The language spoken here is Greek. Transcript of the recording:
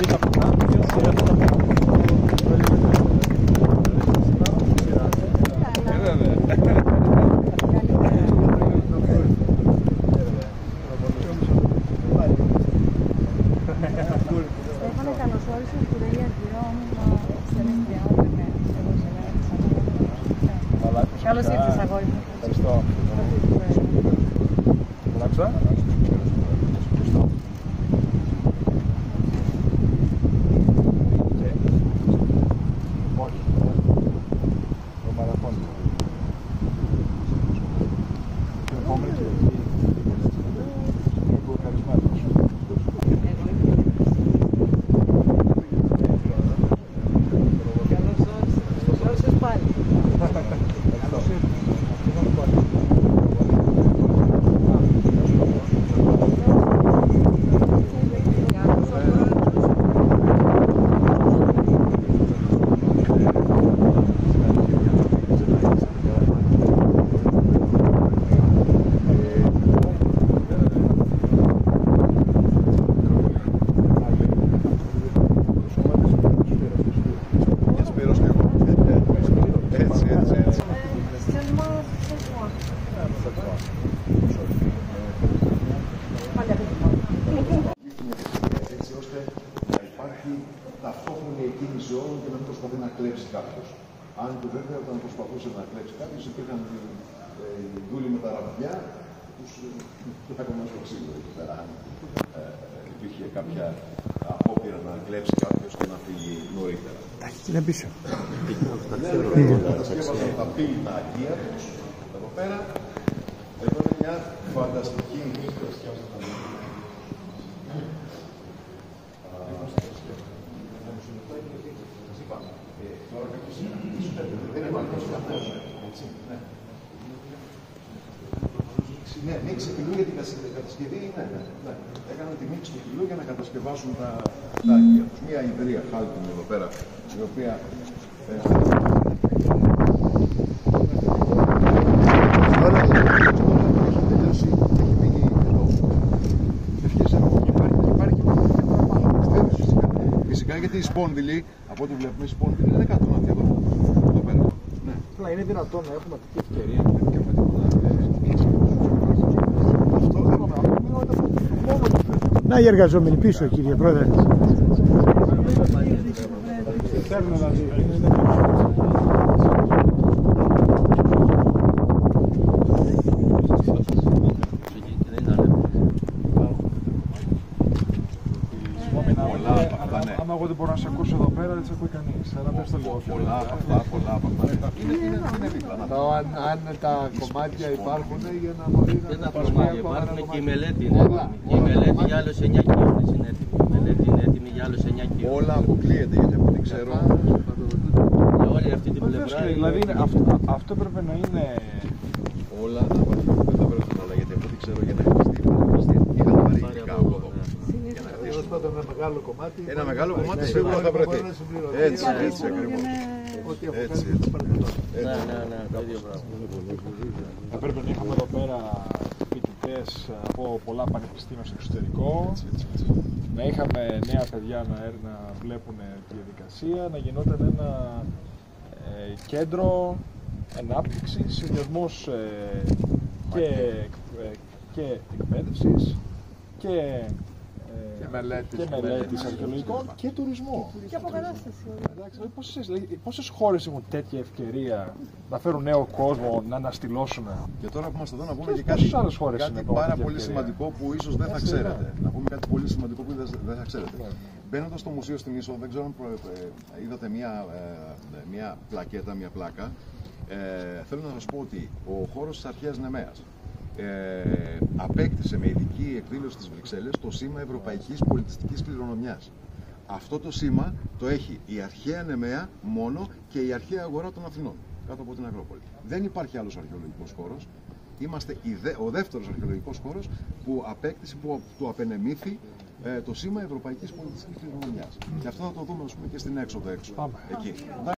Καλώς ήρθες, αγόρι μου. Ευχαριστώ. Μολάξα. Όχι. Το μαραθώνιο. Την επόμενη Κυριακή. Είμαι ευχαριστημένος. Καλώς ήρθες πάλι. Έτσι ώστε να υπάρχει ταυτόχρονη εκκίνηση όλων και να μην προσπαθεί να κλέψει κάποιος. Αν και βέβαια όταν προσπαθούσε να κλέψει κάποιος υπήρχαν οι δούλοι με τα ραβδιά τους έκαναν στο ξύλο εκεί πέρα. Αν υπήρχε κάποια απόπειρα να κλέψει κάποιος και να φύγει νωρίτερα. Είναι πίσω. Κατασκεύασαν τα πύληνα αγία τους εδώ πέρα. Εδώ είναι μια φανταστική ναι, μίξη πυλού για την κατασκευή, ναι. Έκαναν τη μίξη του πυλού για να κατασκευάσουν τα άγγια τους. Μια εταιρεία Χάλκιν εδώ πέρα, η οποία τώρα έχει τελειώσει, έχει μείνει εδώ. Ευχαριστώ και υπάρχει και παραπάνω. Φυσικά γιατί η σπόνδυλη, από ό,τι βλέπουμε, η σπόνδυλη είναι κάτω να εδώ πέρα. Αλλά είναι δυνατόν να έχουμε τέτοια ευκαιρία και δεν κάνουμε τίποτα. Να οι εργαζόμενοι πίσω, κύριε Πρόεδρε. Άμα εγώ δεν μπορώ να σε ακούσω εδώ πέρα, δεν σε ακούει κανείς. Άρα πες το λίγο. Πολλά από αυτά. Είναι δίπλα. Αν τα κομμάτια υπάρχουν για να μπορεί Και τα κομμάτια υπάρχουν και η μελέτη είναι έτοιμη. Και η μελέτη για άλλους 9 κύονες είναι έτοιμη. Η μελέτη είναι έτοιμη για άλλους 9 κύονες. Όλα αποκλείεται γιατί από ό,τι ξέρω. Για όλη αυτή την πλευρά. Δηλαδή αυτό έπρεπε να είναι. Όλα δεν θα πρέπει να γιατί από ό,τι ξέρω για να χτιστεί. Είχαν πάρει υλικά από εδώ. ένα μεγάλο κομμάτι. Ένα μεγάλο κομμάτι σίγουρα θα βρεθεί. Έτσι ακριβώς. Έτσι. Ναι, το ίδιο πράγμα. Θα πρέπει να είχαμε εδώ πέρα φοιτητές από πολλά πανεπιστήμια στο εξωτερικό. Να είχαμε νέα παιδιά να βλέπουν τη διαδικασία, να γινόταν ένα κέντρο ανάπτυξης, συνδυασμός και εκπαίδευσης και μελέτης αρχαιολογικών και τουρισμού. Και αποκατάσταση. Πόσες χώρες έχουν τέτοια ευκαιρία να φέρουν νέο κόσμο, να αναστηλώσουν? Και τώρα που είμαστε εδώ να πούμε και πόσες άλλες χώρες κάτι πάρα πολύ σημαντικό που ίσως δεν θα ξέρετε. Να πούμε κάτι πολύ σημαντικό που δεν θα ξέρετε. Μπαίνοντας στο μουσείο στην Ίσο, δεν ξέρω αν είδατε μια πλακέτα, μια πλάκα. Θέλω να σας πω ότι ο χώρος της αρχαίας Νεμαίας απέκτησε με ειδική εκδήλωση της Βρυξέλλες το σήμα Ευρωπαϊκής Πολιτιστικής Κληρονομιάς. Αυτό το σήμα το έχει η αρχαία Νεμαία μόνο και η αρχαία αγορά των Αθηνών, κάτω από την Ακρόπολη. Δεν υπάρχει άλλος αρχαιολογικός χώρος. Είμαστε ο δεύτερος αρχαιολογικός χώρος που απέκτησε, που του απενεμήθη το σήμα Ευρωπαϊκής Πολιτιστικής Κληρονομιάς. Και αυτό θα το δούμε, ας πούμε, και στην έξοδο έξω. Εκεί.